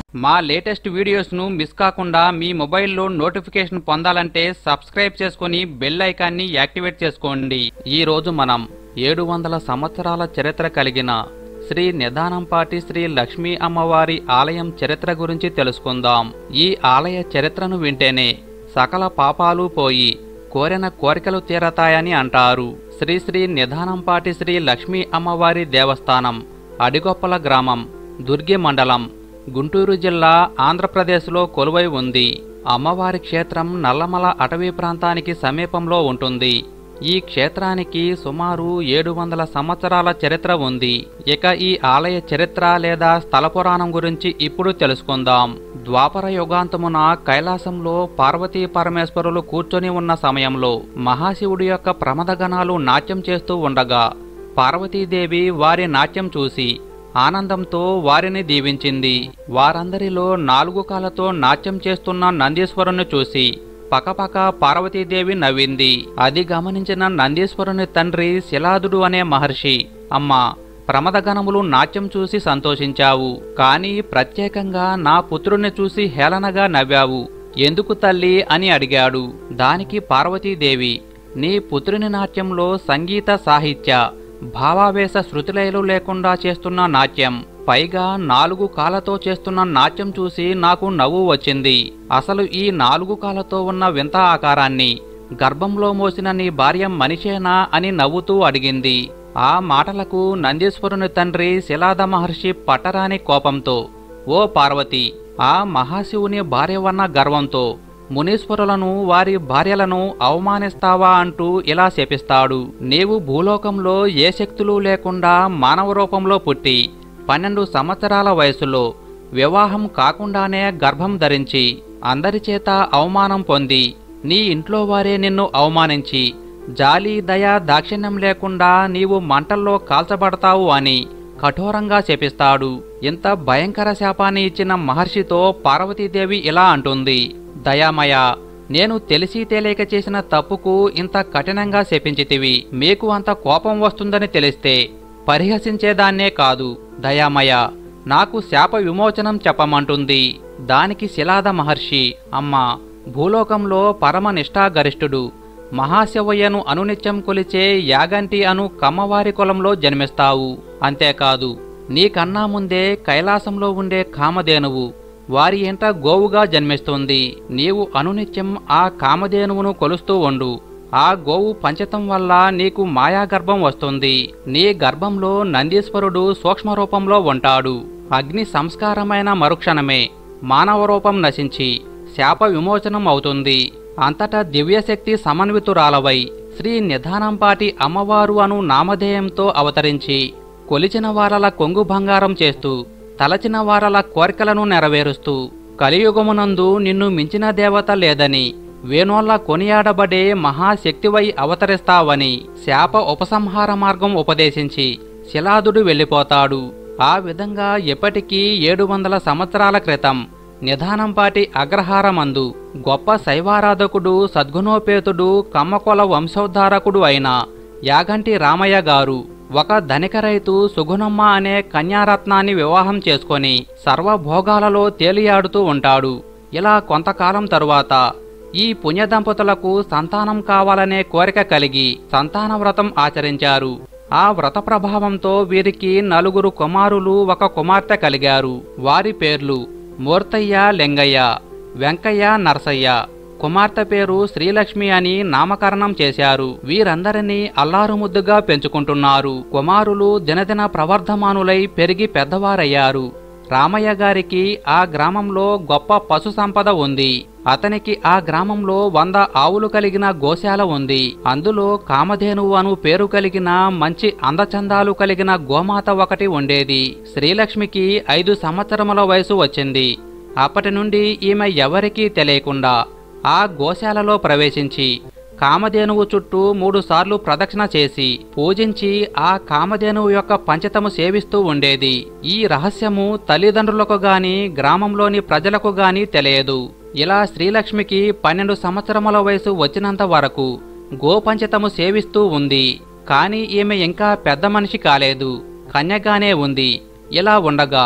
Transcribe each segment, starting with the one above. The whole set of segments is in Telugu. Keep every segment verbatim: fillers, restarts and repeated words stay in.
మా లేటెస్ట్ వీడియోస్ను మిస్ కాకుండా మీ మొబైల్లో నోటిఫికేషన్ పొందాలంటే సబ్స్క్రైబ్ చేసుకుని బెల్ ఐకాన్ని యాక్టివేట్ చేసుకోండి. ఈ రోజు మనం ఏడు వందల సంవత్సరాల చరిత్ర కలిగిన శ్రీ నిదానంపాటి శ్రీ లక్ష్మీ అమ్మవారి ఆలయం చరిత్ర గురించి తెలుసుకుందాం. ఈ ఆలయ చరిత్రను వింటేనే సకల పాపాలు పోయి కోరిన కోరికలు తీరతాయని అంటారు. శ్రీ శ్రీ నిదానంపాటి శ్రీ లక్ష్మీ అమ్మవారి దేవస్థానం అడిగొప్పల గ్రామం, దుర్గి మండలం, గుంటూరు జిల్లా, ఆంధ్రప్రదేశ్లో కొలువై ఉంది. అమ్మవారి క్షేత్రం నల్లమల అటవీ ప్రాంతానికి సమీపంలో ఉంటుంది. ఈ క్షేత్రానికి సుమారు ఏడు వందల సంవత్సరాల చరిత్ర ఉంది. ఇక ఈ ఆలయ చరిత్ర లేదా స్థల పురాణం గురించి ఇప్పుడు తెలుసుకుందాం. ద్వాపర యుగాంతమున కైలాసంలో పార్వతీ పరమేశ్వరులు కూర్చొని ఉన్న సమయంలో మహాశివుడి యొక్క ప్రమదగణాలు నాట్యం చేస్తూ ఉండగా పార్వతీదేవి వారి నాట్యం చూసి ఆనందంతో వారిని దీవించింది. వారందరిలో నాలుగు కాళ్ళతో నాట్యం చేస్తున్న నందీశ్వరుని చూసి పకపక పార్వతీదేవి నవ్వింది. అది గమనించిన నందీశ్వరుని తండ్రి శిలాదుడు అనే మహర్షి, అమ్మా, ప్రమదగణములు నాట్యం చూసి సంతోషించావు, కానీ ప్రత్యేకంగా నా పుత్రుణ్ణి చూసి హేళనగా నవ్వావు ఎందుకు తల్లి అని అడిగాడు. దానికి పార్వతీదేవి, నీ పుత్రుని నాట్యంలో సంగీత సాహిత్య భావావేశ శృతిలయలు లేకుండా చేస్తున్న నాట్యం, పైగా నాలుగు కాళ్ళతో చేస్తున్న నాట్యం చూసి నాకు నవ్వు వచ్చింది. అసలు ఈ నాలుగు కాళ్ళతో ఉన్న వింత ఆకారాన్ని గర్భంలో మోసిన నీ భార్య మనిషేనా అని నవ్వుతూ అడిగింది. ఆ మాటలకు నందీశ్వరుని తండ్రి శిలాద మహర్షి పట్టరాని కోపంతో, ఓ పార్వతి, ఆ మహాశివుని భార్యవన్న గర్వంతో మునీశ్వరులను వారి భార్యలను అవమానిస్తావా అంటూ ఇలా శపిస్తాడు. నీవు భూలోకంలో ఏ శక్తులు లేకుండా మానవ రూపంలో పుట్టి పన్నెండు సంవత్సరాల వయసులో వివాహం కాకుండానే గర్భం ధరించి అందరి చేత అవమానం పొంది నీ ఇంట్లో వారే నిన్ను అవమానించి జాలి దయ దాక్షిణ్యం లేకుండా నీవు మంటల్లో కాల్చబడతావు అని కఠోరంగా శపిస్తాడు. ఇంత భయంకర శాపాన్ని ఇచ్చిన మహర్షితో పార్వతీదేవి ఇలా అంటుంది, దయామయ, నేను తెలిసి తెలియక చేసిన తప్పుకు ఇంత కఠినంగా శపించితివి. మీకు అంత కోపం వస్తుందని తెలిస్తే పరిహసించేదాన్నే కాదు. దయామయ, నాకు శాప విమోచనం చెప్పమంటుంది. దానికి శిలాద మహర్షి, అమ్మా, భూలోకంలో పరమ నిష్ఠాగరిష్ఠుడు మహాశివయ్యను అనునిత్యం కొలిచే యాగంటి అను కమ్మవారి కులంలో జన్మిస్తావు. అంతేకాదు, నీకన్నా ముందే కైలాసంలో ఉండే కామధేనువు వారి ఎంట గోవుగా జన్మిస్తుంది. నీవు అనునిత్యం ఆ కామధేనువును కొలుస్తూ ఉండు. ఆ గోవు పంచతం వల్ల నీకు మాయాగర్భం వస్తుంది. నీ గర్భంలో నందీశ్వరుడు సూక్ష్మ రూపంలో ఉంటాడు. అగ్ని సంస్కారమైన మరుక్షణమే మానవ రూపం నశించి శాప విమోచనం అవుతుంది. అంతటా దివ్యశక్తి సమన్వితురాలవై శ్రీ నిదానంపాటి అమ్మవారు అను నామధేయంతో అవతరించి కొలిచిన వారల కొంగు బంగారం చేస్తూ తలచిన వారల కోరికలను నెరవేరుస్తూ కలియుగమునందు నిన్ను మించిన దేవత లేదని వేణోళ్ళ కొనియాడబడే మహాశక్తివై అవతరిస్తావని శాప ఉపసంహార మార్గం ఉపదేశించి శిలాదుడు వెళ్ళిపోతాడు. ఆ విధంగా ఎప్పటికీ ఏడు వందల సంవత్సరాల క్రితం నిదానంపాటి అగ్రహారమందు గొప్ప శైవారాధకుడు సద్గుణోపేతుడు కమ్మకొల వంశోద్ధారకుడు అయిన యాగంటి రామయ్య గారు ఒక ధనిక రైతు సుగుణమ్మ అనే కన్యారత్నాన్ని వివాహం చేసుకొని సర్వభోగాలలో తేలియాడుతూ ఉంటాడు. ఇలా కొంతకాలం తరువాత ఈ పుణ్య దంపతులకు సంతానం కావాలనే కోరిక కలిగి సంతాన వ్రతం ఆచరించారు. ఆ వ్రత ప్రభావంతో వీరికి నలుగురు కుమారులు, ఒక కుమార్తె కలిగారు. వారి పేర్లు మూర్తయ్య, లింగయ్య, వెంకయ్య, నరసయ్య. కుమార్తె పేరు శ్రీలక్ష్మి అని నామకరణం చేశారు. వీరందరినీ అల్లారుముద్దుగా పెంచుకుంటున్నారు. కుమారులు దినదిన ప్రవర్ధమానులై పెరిగి పెద్దవారయ్యారు. రామయ్య గారికి ఆ గ్రామంలో గొప్ప పశు సంపద ఉంది. అతనికి ఆ గ్రామంలో వంద ఆవులు కలిగిన గోశాల ఉంది. అందులో కామధేనువు అను పేరు కలిగిన మంచి అందచందాలు కలిగిన గోమాత ఒకటి ఉండేది. శ్రీలక్ష్మికి ఐదు సంవత్సరముల వయసు వచ్చింది. అప్పటి నుండి ఈమె ఎవరికీ తెలియకుండా ఆ గోశాలలో ప్రవేశించి కామధేనువు చుట్టూ మూడు సార్లు ప్రదక్షిణ చేసి పూజించి ఆ కామధేనువు యొక్క పంచతము సేవిస్తూ ఉండేది. ఈ రహస్యము తల్లిదండ్రులకు గాని గ్రామంలోని ప్రజలకు గాని తెలియదు. ఇలా శ్రీలక్ష్మికి పన్నెండు సంవత్సరముల వయసు వచ్చినంత వరకు గోపంచతము సేవిస్తూ ఉంది. కాని ఈమె ఇంకా పెద్ద మనిషి కాలేదు, కన్యగానే ఉంది. ఇలా ఉండగా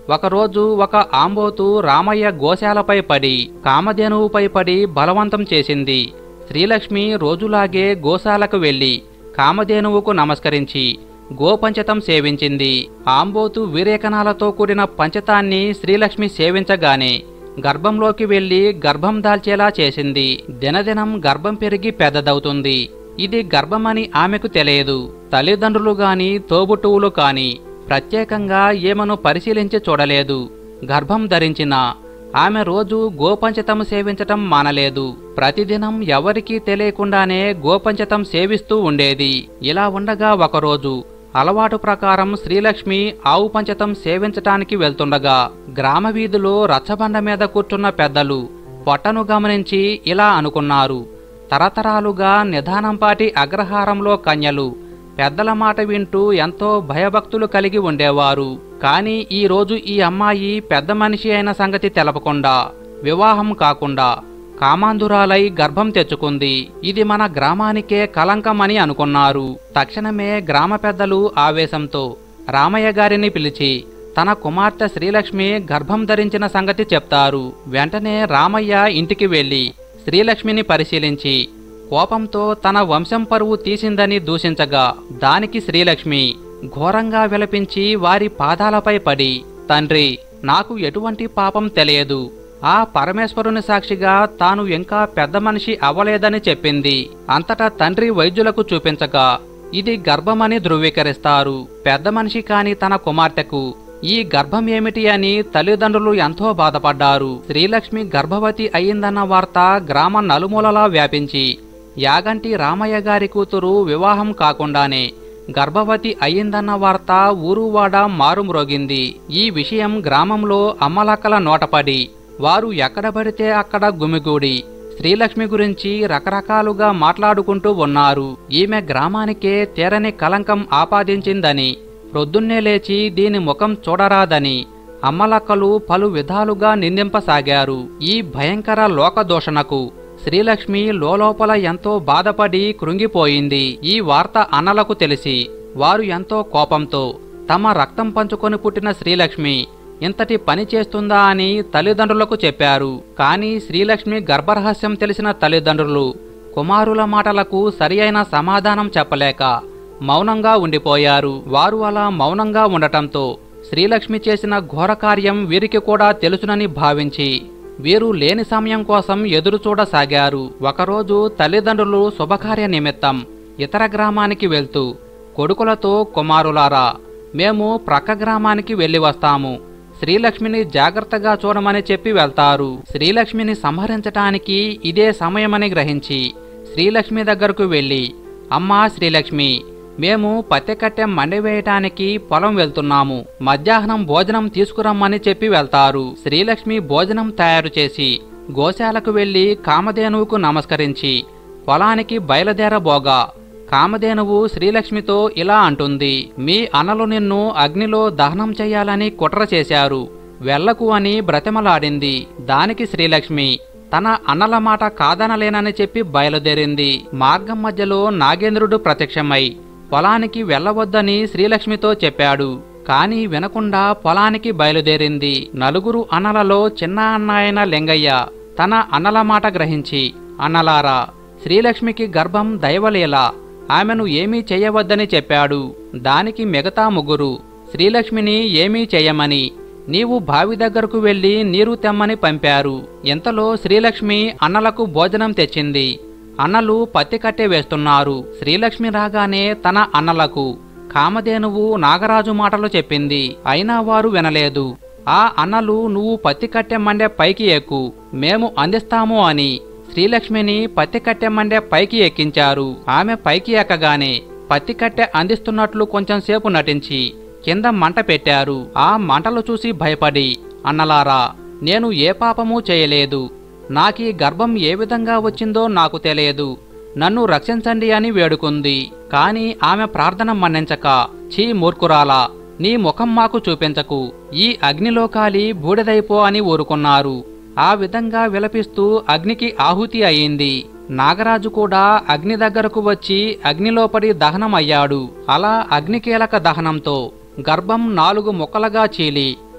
ఒకరోజు ఒక ఆంబోతు రామయ్య గోశాలపై పడి కామధేనువుపై పడి బలవంతం చేసింది. శ్రీలక్ష్మి రోజులాగే గోశాలకు వెళ్లి కామధేనువుకు నమస్కరించి గోపంచతం సేవించింది. ఆంబోతు వీరేకణాలతో కూడిన పంచతాన్ని శ్రీలక్ష్మి సేవించగానే గర్భంలోకి వెళ్లి గర్భం దాల్చేలా చేసింది. దినదినం గర్భం పెరిగి పెద్దదవుతుంది. ఇది గర్భమని ఆమెకు తెలియదు. తల్లిదండ్రులు గాని తోబుట్టువులు కాని ప్రత్యేకంగా ఏమను పరిశీలించి చూడలేదు. గర్భం ధరించిన ఆమె రోజు గోపంచతం సేవించటం మానలేదు. ప్రతిదినం ఎవరికీ తెలియకుండానే గోపంచతం సేవిస్తూ ఉండేది. ఇలా ఉండగా ఒకరోజు అలవాటు ప్రకారం శ్రీలక్ష్మి ఆవు పంచతం సేవించటానికి వెళ్తుండగా గ్రామ వీధిలో రచ్చబండ మీద కూర్చున్న పెద్దలు పొట్టను గమనించి ఇలా అనుకున్నారు. తరతరాలుగా నిదానంపాటి అగ్రహారంలో కన్యలు పెద్దల మాట వింటూ ఎంతో భయభక్తులు కలిగి ఉండేవారు. కాని ఈ రోజు ఈ అమ్మాయి పెద్ద మనిషి అయిన సంగతి తెలపకుండా వివాహం కాకుండా కామాంధురాలై గర్భం తెచ్చుకుంది. ఇది మన గ్రామానికే కలంకం అని అనుకున్నారు. తక్షణమే గ్రామ పెద్దలు ఆవేశంతో రామయ్య గారిని పిలిచి తన కుమార్తె శ్రీలక్ష్మి గర్భం ధరించిన సంగతి చెప్తారు. వెంటనే రామయ్య ఇంటికి వెళ్లి శ్రీలక్ష్మిని పరిశీలించి కోపంతో తన వంశం పరువు తీసిందని దూషించగా దానికి శ్రీలక్ష్మి ఘోరంగా విలపించి వారి పాదాలపై పడి, తండ్రి, నాకు ఎటువంటి పాపం తెలియదు. ఆ పరమేశ్వరుని సాక్షిగా తాను ఇంకా పెద్ద మనిషి అవ్వలేదని చెప్పింది. అంతటా తండ్రి వైద్యులకు చూపించగా ఇది గర్భమని ధృవీకరిస్తారు. పెద్ద మనిషి కాని తన కుమార్తెకు ఈ గర్భం ఏమిటి అని తల్లిదండ్రులు ఎంతో బాధపడ్డారు. శ్రీలక్ష్మి గర్భవతి అయిందన్న వార్త గ్రామ నలుమూలలా వ్యాపించి యాగంటి రామయ్య గారి కూతురు వివాహం కాకుండానే గర్భవతి అయిందన్న వార్త ఊరువాడ మారుమ్రోగింది. ఈ విషయం గ్రామంలో అమ్మలక్కల నోటపడి వారు ఎక్కడబడితే అక్కడ గుమిగూడి శ్రీలక్ష్మి గురించి రకరకాలుగా మాట్లాడుకుంటూ ఉన్నారు. ఈమె గ్రామానికే తీరని కలంకం ఆపాదించిందని, ప్రొద్దున్నే లేచి దీని ముఖం చూడరాదని అమ్మలక్కలు పలు విధాలుగా నిందింపసాగారు. ఈ భయంకర లోకదోషణకు శ్రీలక్ష్మి లోలోపల ఎంతో బాధపడి కృంగిపోయింది. ఈ వార్త అన్నలకు తెలిసి వారు ఎంతో కోపంతో తమ రక్తం పంచుకొని పుట్టిన శ్రీలక్ష్మి ఇంతటి పని చేస్తుందా అని తల్లిదండ్రులకు చెప్పారు. కాని శ్రీలక్ష్మి గర్భరహస్యం తెలిసిన తల్లిదండ్రులు కుమారుల మాటలకు సరియైన సమాధానం చెప్పలేక మౌనంగా ఉండిపోయారు. వారు అలా మౌనంగా ఉండటంతో శ్రీలక్ష్మి చేసిన ఘోరకార్యం వీరికి కూడా తెలుసునని భావించి వీరు లేని సమయం కోసం ఎదురుచూడసాగారు. ఒకరోజు తల్లిదండ్రులు శుభకార్య నిమిత్తం ఇతర గ్రామానికి వెళ్తూ కొడుకులతో, కుమారులారా, మేము ప్రక్క గ్రామానికి వెళ్లి వస్తాము, శ్రీలక్ష్మిని జాగ్రత్తగా చూడమని చెప్పి వెళ్తారు. శ్రీలక్ష్మిని సంహరించటానికి ఇదే సమయమని గ్రహించి శ్రీలక్ష్మి దగ్గరకు వెళ్లి, అమ్మా శ్రీలక్ష్మి, మేము పత్తి కట్టె మండివేయటానికి పొలం వెళ్తున్నాము, మధ్యాహ్నం భోజనం తీసుకురమ్మని చెప్పి వెళ్తారు. శ్రీలక్ష్మి భోజనం తయారు చేసి గోశాలకు వెళ్లి కామధేనువుకు నమస్కరించి పొలానికి బయలుదేరబోగా కామధేనువు శ్రీలక్ష్మితో ఇలా అంటుంది, మీ అన్నలు నిన్ను అగ్నిలో దహనం చెయ్యాలని కుట్ర చేశారు, వెళ్లకు అని బ్రతిమలాడింది. దానికి శ్రీలక్ష్మి తన అన్నల మాట కాదనలేనని చెప్పి బయలుదేరింది. మార్గం మధ్యలో నాగేంద్రుడు ప్రత్యక్షమై పొలానికి వెళ్లవద్దని శ్రీలక్ష్మితో చెప్పాడు. కాని వినకుండా పొలానికి బయలుదేరింది. నలుగురు అన్నలలో చిన్న అన్న అయిన లింగయ్య తన అన్నల మాట గ్రహించి, అన్నలారా, శ్రీలక్ష్మికి గర్భం దైవలీల, ఆమెను ఏమీ చెయ్యవద్దని చెప్పాడు. దానికి మిగతా ముగ్గురు శ్రీలక్ష్మిని ఏమీ చెయ్యమని నీవు బావి దగ్గరకు వెళ్లి నీరు తెమ్మని పంపారు. ఇంతలో శ్రీలక్ష్మి అన్నలకు భోజనం తెచ్చింది. అన్నలు పత్తి కట్టె వేస్తున్నారు. శ్రీలక్ష్మి రాగానే తన అన్నలకు కామధేనువు నాగరాజు మాటలు చెప్పింది. అయినా వారు వినలేదు. ఆ అన్నలు నువ్వు పత్తి కట్టె మండే పైకి ఎక్కు, మేము అందిస్తాము అని శ్రీలక్ష్మిని పత్తి కట్టె మండే పైకి ఎక్కించారు. ఆమె పైకి ఎక్కగానే పత్తి కట్టె అందిస్తున్నట్లు కొంచెం సేపు నటించి కింద మంట పెట్టారు. ఆ మంటలు చూసి భయపడి, అన్నలారా, నేను ఏ పాపమూ చేయలేదు, నాకీ గర్భం ఏ విధంగా వచ్చిందో నాకు తెలియదు, నన్ను రక్షించండి అని వేడుకుంది. కాని ఆమె ప్రార్థన మన్నించక, ఛీ మూర్ఖురాలా, నీ ముఖం మాకు చూపించకు, ఈ అగ్నిలో కాలి బూడిదైపో అని ఊరుకున్నారు. ఆ విధంగా విలపిస్తూ అగ్నికి ఆహుతి అయింది. నాగరాజు కూడా అగ్ని దగ్గరకు వచ్చి అగ్నిలోపడి దహనం అయ్యాడు. అలా అగ్నికీలక దహనంతో గర్భం నాలుగు ముక్కలుగా చీలి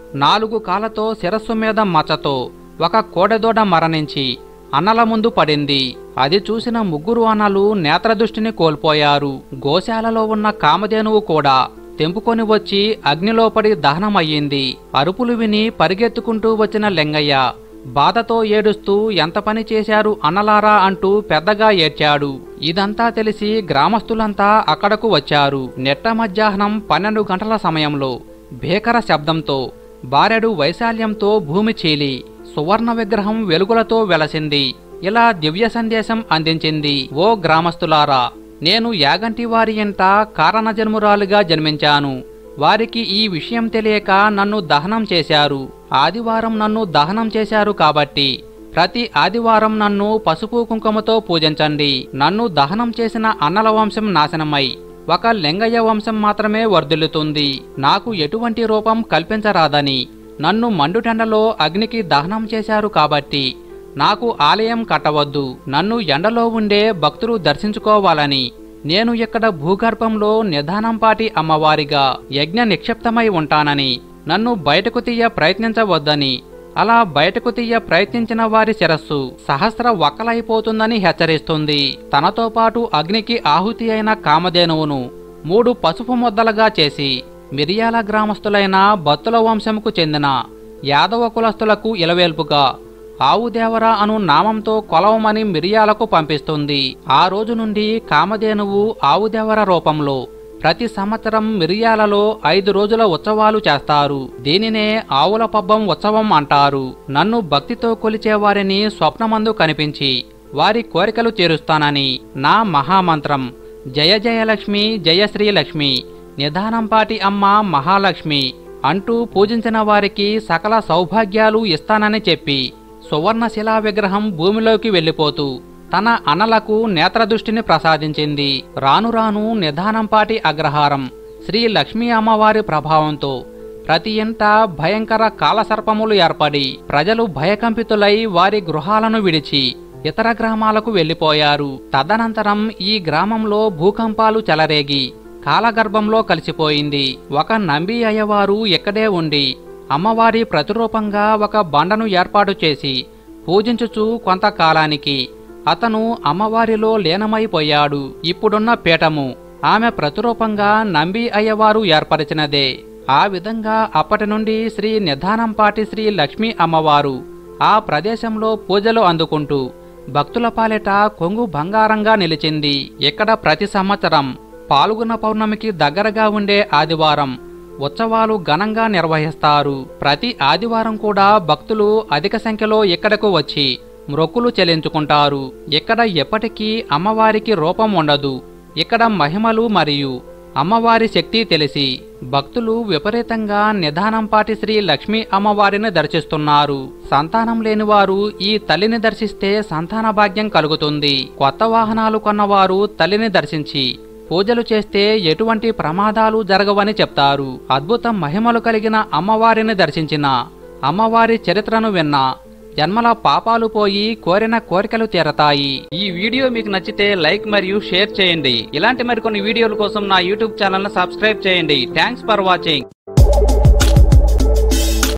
నాలుగు కాళ్ళతో శిరస్సు మీద మచ్చతో ఒక కోడెదూడ మరణించి అన్నల ముందు పడింది. అది చూసిన ముగ్గురు అన్నలు నేత్రదృష్టిని కోల్పోయారు. గోశాలలో ఉన్న కామధేనువు కూడా తెంపుకొని వచ్చి అగ్నిలో పడి దహనమయ్యింది. అరుపులు విని పరిగెత్తుకుంటూ వచ్చిన లింగయ్య బాధతో ఏడుస్తూ ఎంత పని చేశారు అన్నలారా అంటూ పెద్దగా ఏడ్చాడు. ఇదంతా తెలిసి గ్రామస్తులంతా అక్కడకు వచ్చారు. నెట్ట మధ్యాహ్నం పన్నెండు గంటల సమయంలో భీకర శబ్దంతో బారెడు వైశాల్యంతో భూమి చీలి సువర్ణ విగ్రహం వెలుగులతో వెలసింది. ఇలా దివ్య సందేశం అందించింది. ఓ గ్రామస్తులారా, నేను యాగంటి వారి ఇంట కారణజన్మురాలుగా జన్మించాను. వారికి ఈ విషయం తెలియక నన్ను దహనం చేశారు. ఆదివారం నన్ను దహనం చేశారు కాబట్టి ప్రతి ఆదివారం నన్ను పసుపు కుంకుమతో పూజించండి. నన్ను దహనం చేసిన అన్నల వంశం నాశనమై ఒక లింగయ్య వంశం మాత్రమే వర్ధిల్లుతుంది. నాకు ఎటువంటి రూపం కల్పించరాదని నన్ను మండుటెండలో అగ్నికి దహనం చేశారు కాబట్టి నాకు ఆలయం కట్టవద్దు. నన్ను ఎండలో ఉండే భక్తులు దర్శించుకోవాలని నేను ఇక్కడ భూగర్భంలో నిదానంపాటి అమ్మవారిగా యజ్ఞ నిక్షిప్తమై ఉంటానని నన్ను బయటకు తీయ ప్రయత్నించవద్దని, అలా బయటకు తీయ ప్రయత్నించిన వారి శిరస్సు సహస్ర వక్కలైపోతుందని హెచ్చరిస్తుంది. తనతో పాటు అగ్నికి ఆహుతి అయిన కామధేనువును మూడు పసుపు ముద్దలుగా చేసి మిరియాల గ్రామస్తులైన బత్తుల వంశముకు చెందిన యాదవ కులస్తులకు ఇలవేల్పుగా ఆవుదేవరా అను నామంతో కొలవమని మిరియాలకు పంపిస్తుంది. ఆ రోజు నుండి కామధేనువు ఆవుదేవర రూపంలో ప్రతి సంవత్సరం మిరియాలలో ఐదు రోజుల ఉత్సవాలు చేస్తారు. దీనినే ఆవుల పబ్బం ఉత్సవం అంటారు. నన్ను భక్తితో కొలిచేవారిని స్వప్నమందు కనిపించి వారి కోరికలు తీరుస్తానని నా మహామంత్రం జయ జయలక్ష్మి జయ శ్రీలక్ష్మి నిదానంపాటి అమ్మ మహాలక్ష్మి అంటూ పూజించిన వారికి సకల సౌభాగ్యాలు ఇస్తానని చెప్పి సువర్ణ శిలా విగ్రహం భూమిలోకి వెళ్లిపోతూ తన అన్నలకు నేత్రదృష్టిని ప్రసాదించింది. రాను రాను నిదానంపాటి అగ్రహారం శ్రీ లక్ష్మీ అమ్మవారి ప్రభావంతో ప్రతి ఇంట భయంకర కాలసర్పములు ఏర్పడి ప్రజలు భయకంపితులై వారి గృహాలను విడిచి ఇతర గ్రామాలకు వెళ్లిపోయారు. తదనంతరం ఈ గ్రామంలో భూకంపాలు చెలరేగి కాలగర్భంలో కలిసిపోయింది. ఒక నంబి అయ్యవారు ఇక్కడే ఉండి అమ్మవారి ప్రతిరూపంగా ఒక బండను ఏర్పాటు చేసి పూజించుచు కొంతకాలానికి అతను అమ్మవారిలో లీనమైపోయాడు. ఇప్పుడున్న పీఠము ఆమె ప్రతిరూపంగా నంబి అయ్యవారు ఏర్పరిచినదే. ఆ విధంగా అప్పటి నుండి శ్రీ నిదానంపాటి శ్రీ లక్ష్మీ అమ్మవారు ఆ ప్రదేశంలో పూజలు అందుకుంటూ భక్తుల పాలిట కొంగు బంగారంగా నిలిచింది. ఇక్కడ ప్రతి సంవత్సరం పాల్గొన పౌర్ణమికి దగ్గరగా ఉండే ఆదివారం ఉత్సవాలు ఘనంగా నిర్వహిస్తారు. ప్రతి ఆదివారం కూడా భక్తులు అధిక సంఖ్యలో ఇక్కడకు వచ్చి మ్రొక్కులు చెల్లించుకుంటారు. ఇక్కడ ఎప్పటికీ అమ్మవారికి రూపం ఉండదు. ఇక్కడ మహిమలు మరియు అమ్మవారి శక్తి తెలిసి భక్తులు విపరీతంగా నిదానంపాటి శ్రీ లక్ష్మీ అమ్మవారిని దర్శిస్తున్నారు. సంతానం లేనివారు ఈ తల్లిని దర్శిస్తే సంతాన భాగ్యం కలుగుతుంది. కొత్త వాహనాలు కొన్నవారు తల్లిని దర్శించి పూజలు చేస్తే ఎటువంటి ప్రమాదాలు జరగవని చెప్తారు. అద్భుత మహిమలు కలిగిన అమ్మవారిని దర్శించిన అమ్మవారి చరిత్రను విన్నా జన్మల పాపాలు పోయి కోరిన కోరికలు తీరతాయి. ఈ వీడియో మీకు నచ్చితే లైక్ మరియు షేర్ చేయండి. ఇలాంటి మరికొన్ని వీడియోల కోసం నా యూట్యూబ్ ఛానల్ ను సబ్స్క్రైబ్ చేయండి. Thanks for watching.